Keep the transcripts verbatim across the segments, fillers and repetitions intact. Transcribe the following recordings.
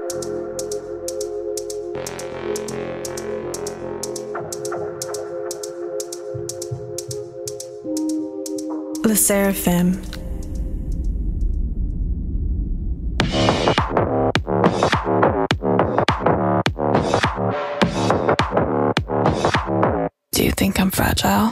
Le Seraphim. Do you think I'm fragile?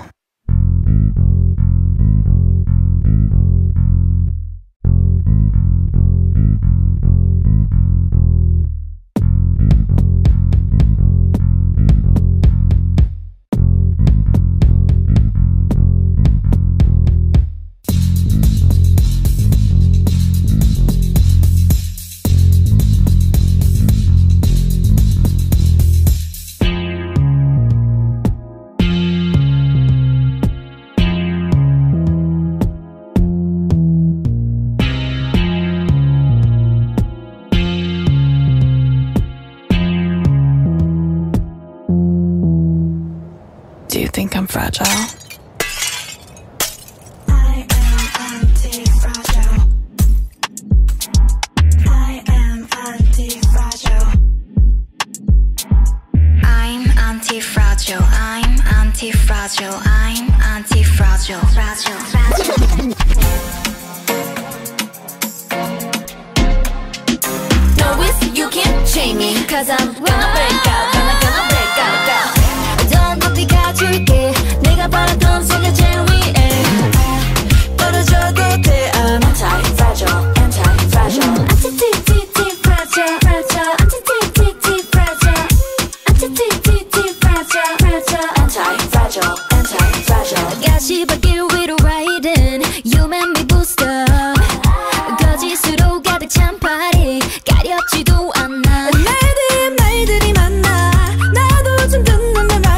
Do you think I'm fragile? I am anti-fragile. I am anti-fragile. I'm anti-fragile. I'm anti-fragile. I'm anti-fragile. Fragile, fragile. No, it's you can't chain me, cause I'm gonna break out, gonna gonna break out, out. 높이 가줄게 내가 바라던 세계 제일 위에 떨어져도 돼 I'm anti-fragile, anti-fragile Anti-fragile, fragile Anti-fragile, anti-fragile, fragile Anti-fragile, anti-fragile 가시밭길 위로 riding You make me boost up 거짓으로 가득 찬 party 가렵지도 않아 말들이 말들이 많아 나도 좀 듣는 말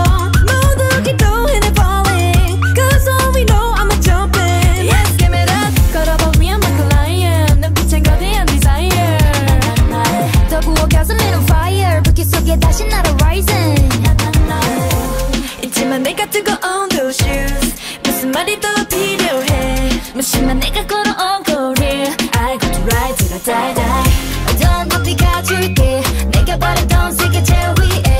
다시 날아 rising 있지만 내가 뜨거운 those shoes 무슨 말이 더 필요해 무심한 내가 걸어온 거리 I got to ride till I die die 더 높이 가줄게 내가 바라던 세계 제일 위에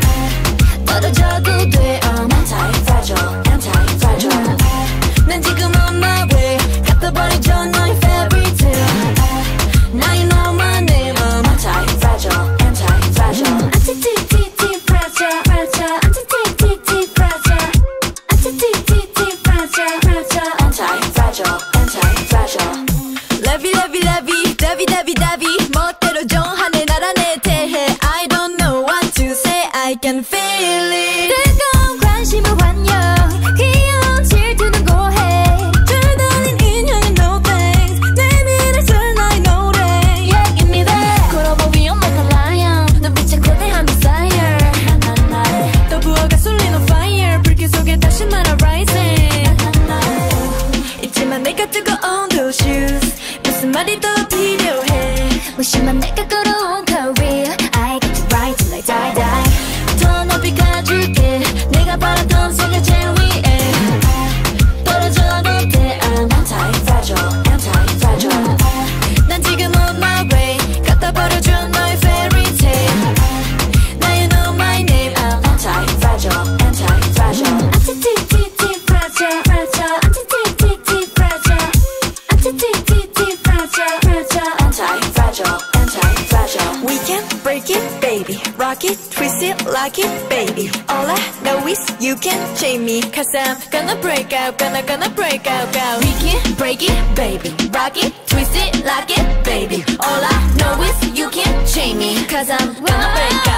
떨어져도 돼 I'm anti-fragile, anti-fragile 난 지금 on my way 갖다 버리죠 너의 fairy tale Now you know my name I'm anti-fragile, anti-fragile Anti-fragile, fragile Anti-fragile, anti-fragile, fragile Anti-fragile, anti-fragile Lovey, lovey, lovey, lovey, lovey, lovey 멋대로 정하네 나라 내 대해 I don't know what to say I can feel it 뜨거운 관심을 환영 귀여운 질투는 고해 줄다린 인형은 no thanks 내밀어줄 나의 노래 Yeah, give me that 걸어봐 we on like a lion 눈빛에 거대한 desire 또 부어가 쏠린 on fire 불길 속에 다시 날아 rising 있지만 내가 뜨거운 those shoes 무슨 말이 더 필요해 무심한 내가 걸어온 career I get to ride till I die die 더 높이 가줄게 내가 바라던 세계 제일 위에 떨어져도 돼 I'm anti-fragile, anti-fragile 난 지금 on my way 갖다 버려줘 너의 fairy tale Now you know my name I'm anti-fragile, anti-fragile Anti-fragile, fragile Anti-fragile, anti-fragile, fragile Anti-fragile, anti-fragile We can break it, baby Rock it, twist it, lock it, baby All I know is you can chain me Cause I'm gonna break out, gonna gonna break out, out We can break it, baby Rock it, twist it, lock it, baby All I know is you can't chain me Cause I'm gonna break out